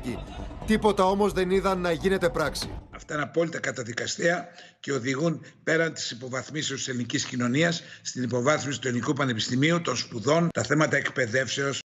Θεσσαλονίκη. Τίποτα όμως δεν είδαν να γίνεται πράξη. Αυτά είναι απόλυτα καταδικαστέα και οδηγούν πέραν της υποβαθμίσεως της ελληνικής κοινωνίας στην υποβάθμιση του ελληνικού πανεπιστημίου, των σπουδών, τα θέματα εκπαιδεύσεως.